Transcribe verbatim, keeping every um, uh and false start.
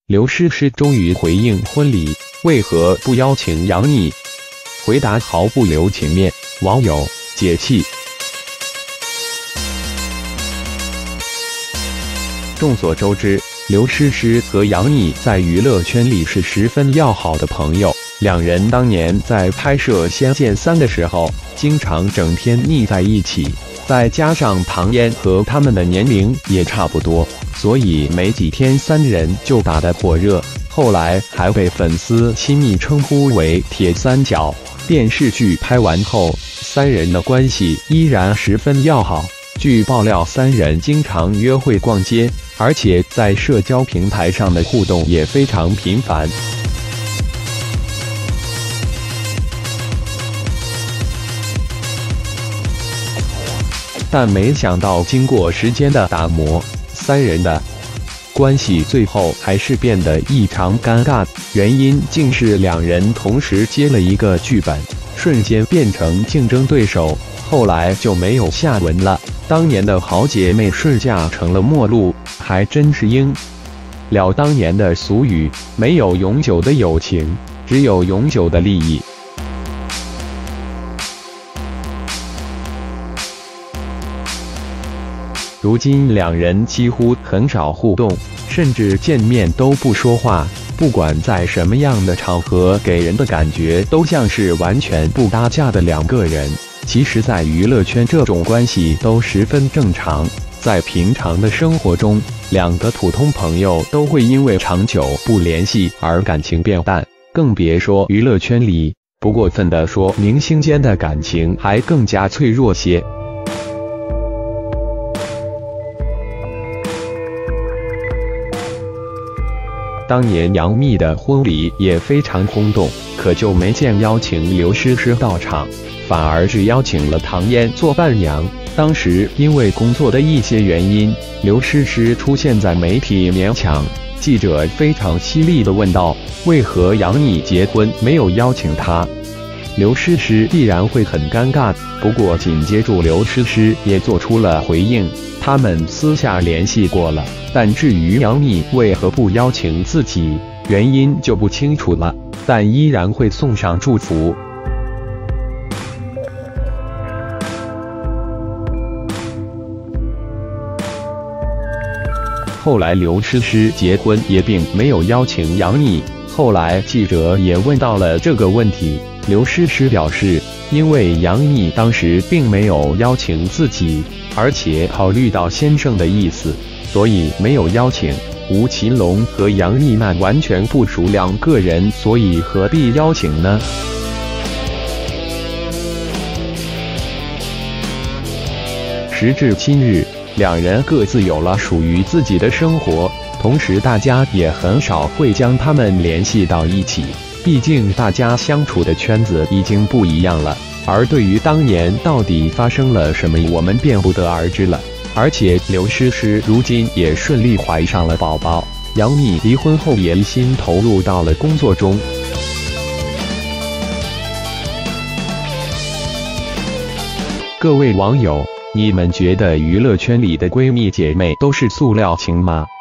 刘诗诗终于回应婚礼，为何不邀请杨幂？回答毫不留情面，网友解气。众所周知，刘诗诗和杨幂在娱乐圈里是十分要好的朋友，两人当年在拍摄《仙剑三》的时候，经常整天腻在一起。再加上唐嫣和他们的年龄也差不多，所以没几天三人就打得火热，后来还被粉丝亲密称呼为铁三角。电视剧拍完后，三人的关系依然十分要好。据爆料，三人经常约会逛街，而且在社交平台上的互动也非常频繁。但没想到，经过时间的打磨，三人的关系最后还是变得异常尴尬。原因竟是两人同时接了一个剧本，瞬间变成竞争对手，后来就没有下文了。当年的好姐妹瞬间成了陌路，还真是应了当年的俗语：没有永久的友情，只有永久的利益。如今两人几乎很少互动，甚至见面都不说话，不管在什么样的场合，给人的感觉都像是完全不搭架的两个人。其实在娱乐圈，这种关系都十分正常，在平常的生活中，两个普通朋友都会因为长久不联系而感情变淡，更别说娱乐圈里。不过分地说，明星间的感情还更加脆弱些。当年杨幂的婚礼也非常轰动，可就没见邀请刘诗诗到场，反而是邀请了唐嫣做伴娘。当时因为工作的一些原因，刘诗诗出现在媒体面前，记者非常犀利地问道：为何杨幂结婚没有邀请她？刘诗诗必然会很尴尬，不过紧接着刘诗诗也做出了回应，他们私下联系过了，但至于杨幂为何不邀请自己，原因就不清楚了，但依然会送上祝福。后来刘诗诗结婚也并没有邀请杨幂，后来记者也问到了这个问题，刘诗诗表示，因为杨幂当时并没有邀请自己，而且考虑到先生的意思，所以没有邀请。吴奇隆和杨幂那完全不属两个人，所以何必邀请呢？时至今日，两人各自有了属于自己的生活，同时大家也很少会将他们联系到一起，毕竟大家相处的圈子已经不一样了。而对于当年到底发生了什么，我们便不得而知了。而且刘诗诗如今也顺利怀上了宝宝，杨幂离婚后也一心投入到了工作中。各位网友，你们觉得娱乐圈里的闺蜜姐妹都是塑料情吗？